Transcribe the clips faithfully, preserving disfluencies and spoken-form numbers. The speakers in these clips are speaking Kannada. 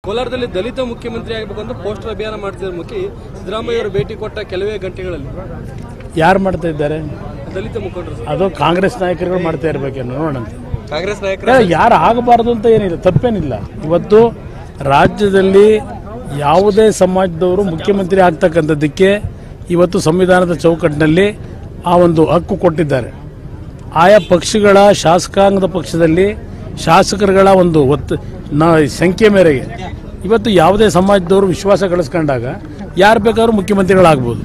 ಕೋಲಾರದಲ್ಲಿ ದಲಿತ ಮುಖ್ಯಮಂತ್ರಿ ಆಗಬೇಕು ಅಂತ ಪೋಸ್ಟರ್ ಅಭಿಯಾನ ಮಾಡ್ತಿದ್ದ ಮುಖಿ ಸಿದ್ದರಾಮಯ್ಯ ಅವರು ಭೇಟಿ ಕೊಟ್ಟ ಕೆಲವೇ ಗಂಟೆಗಳಲ್ಲಿ ಯಾರು ಮಾಡ್ತಾ ಇದ್ದಾರೆ? ದಲಿತ ಮುಖಂಡರು. ಅದು ಕಾಂಗ್ರೆಸ್ ನಾಯಕರುಗಳು ಮಾಡ್ತಾ ಇರಬೇಕೇನೋ ನೋಡೋಣ. ಕಾಂಗ್ರೆಸ್ ನಾಯಕರು ಯಾರು ಆಗಬಾರ್ದು ಅಂತ ಏನಿಲ್ಲ, ತಪ್ಪೇನಿಲ್ಲ. ಇವತ್ತು ರಾಜ್ಯದಲ್ಲಿ ಯಾವುದೇ ಸಮಾಜದವರು ಮುಖ್ಯಮಂತ್ರಿ ಆಗ್ತಕ್ಕಂಥದ್ದಕ್ಕೆ ಇವತ್ತು ಸಂವಿಧಾನದ ಚೌಕಟ್ಟಿನಲ್ಲಿ ಆ ಒಂದು ಹಕ್ಕು ಕೊಟ್ಟಿದ್ದಾರೆ. ಆಯಾ ಪಕ್ಷಗಳ ಶಾಸಕಾಂಗದ ಪಕ್ಷದಲ್ಲಿ ಶಾಸಕರುಗಳ ಒಂದು ಒತ್ತು ಸಂಖ್ಯೆ ಮೇರೆಗೆ ಇವತ್ತು ಯಾವುದೇ ಸಮಾಜದವರು ವಿಶ್ವಾಸ ಗಳಿಸ್ಕೊಂಡಾಗ ಯಾರು ಬೇಕಾದ್ರೂ ಮುಖ್ಯಮಂತ್ರಿಗಳಾಗ್ಬೋದು.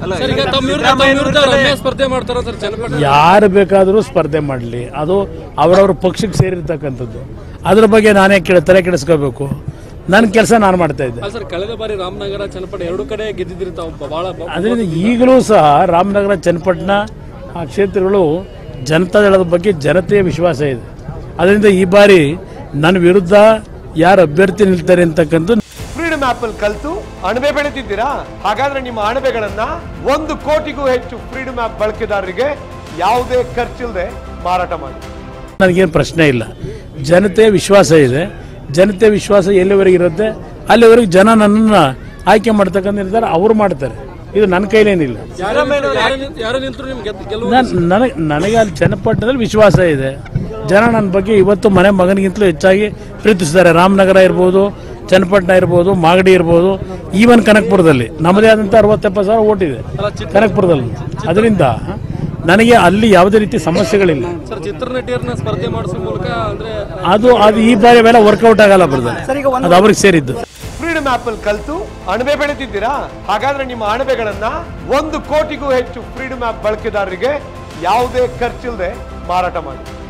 ಯಾರು ಬೇಕಾದರೂ ಸ್ಪರ್ಧೆ ಮಾಡಲಿ, ಅದು ಅವರವ್ರ ಪಕ್ಷಕ್ಕೆ ಸೇರಿರ್ತಕ್ಕಂಥದ್ದು. ಅದ್ರ ಬಗ್ಗೆ ನಾನೇ ಕೇಳ ತಲೆ ಕೆಡಿಸ್ಕೋಬೇಕು? ನನ್ನ ಕೆಲಸ ನಾನು ಮಾಡ್ತಾ ಇದ್ದೆ. ಕಳೆದ ಬಾರಿ ರಾಮನಗರ ಚನ್ನಪಟ್ಟಣ ಎರಡು ಕಡೆ ಗೆದ್ದಿದ್ರಿ ತಾವು ಬಹಳ. ಅದರಿಂದ ಈಗಲೂ ಸಹ ರಾಮನಗರ ಚನ್ನಪಟ್ಟಣ ಆ ಕ್ಷೇತ್ರಗಳು ಜನತಾದಳದ ಬಗ್ಗೆ ಜನತೆಯ ವಿಶ್ವಾಸ ಇದೆ. ಅದರಿಂದ ಈ ಬಾರಿ ನನ್ನ ವಿರುದ್ಧ ಯಾರು ಅಭ್ಯರ್ಥಿ ನಿಲ್ತಾರೆ ಅಂತಕ್ಕಂಥ. ಫ್ರೀಡಮ್ ಆಪ್ ಅಲ್ಲಿ ಕಲಿತು ಅಣಬೆ ಬೆಳೆದಿದ್ದೀರಾ? ಹಾಗಾದ್ರೆ ನಿಮ್ಮ ಅಣಬೆಗಳನ್ನ ಒಂದು ಕೋಟಿಗೂ ಹೆಚ್ಚು ಫ್ರೀಡಮ್ ಆಪ್ ಬಳಕೆದಾರರಿಗೆ ಯಾವುದೇ ಖರ್ಚಿಲ್ಲದೆ ಮಾರಾಟ ಮಾಡಿ. ನನಗೇನು ಪ್ರಶ್ನೆ ಇಲ್ಲ. ಜನತೆಯ ವಿಶ್ವಾಸ ಇದೆ. ಜನತೆ ವಿಶ್ವಾಸ ಎಲ್ಲಿವರೆಗೆ ಇರುತ್ತೆ ಅಲ್ಲಿವರೆಗೆ ಜನ ನನ್ನನ್ನು ಆಯ್ಕೆ ಮಾಡ್ತಕ್ಕಂಥ ನಿರ್ಧಾರ ಅವರು ಮಾಡ್ತಾರೆ. ಇದು ನನ್ನ ಕೈಲೇನಿಲ್ಲ. ನನಗೆ ನನಗೆ ಅಲ್ಲಿ ಚನ್ನಪಟ್ಟಣದಲ್ಲಿ ವಿಶ್ವಾಸ ಇದೆ. ಜನ ನನ್ನ ಬಗ್ಗೆ ಇವತ್ತು ಮನೆ ಮಗನಿಗಿಂತಲೂ ಹೆಚ್ಚಾಗಿ ಪ್ರೀತಿಸಿದ್ದಾರೆ. ರಾಮನಗರ ಇರ್ಬೋದು, ಚನ್ನಪಟ್ಟಣ ಇರ್ಬೋದು, ಮಾಗಡಿ ಇರ್ಬೋದು, ಈವನ್ ಕನಕಪುರದಲ್ಲಿ ನಮ್ಮದೇ ಆದಂಥ ಅರವತ್ತೆಪ್ಪತ್ತು ಸಾವಿರ ಓಟ್ ಇದೆ ಕನಕಪುರದಲ್ಲಿ. ಅದರಿಂದ ನನಗೆ ಅಲ್ಲಿ ಯಾವುದೇ ರೀತಿ ಸಮಸ್ಯೆಗಳಿಲ್ಲ. ಸ್ಪರ್ಧೆ ಮಾಡಿಸೋ ಮೂಲಕ ಅದು ಅದು ಈ ಬಾರಿ ಅವೆಲ್ಲ ವರ್ಕೌಟ್ ಆಗಲ್ಲ ಬ್ರದರ್, ಅದು ಅವ್ರಿಗೆ ಸೇರಿದ್ದು. ಫ್ರೀಡಮ್ ಆಪ್ ಅಲ್ಲಿ ಕಲಿತು ಅಣಬೆ ಬೆಳೆದಿದ್ದೀರಾ? ಹಾಗಾದ್ರೆ ನಿಮ್ಮ ಅಣಬೆಗಳನ್ನ ಒಂದು ಕೋಟಿಗೂ ಹೆಚ್ಚು ಫ್ರೀಡಮ್ ಆಪ್ ಬಳಕೆದಾರರಿಗೆ ಯಾವುದೇ ಖರ್ಚಿಲ್ಲದೆ ಮಾರಾಟ ಮಾಡಿ.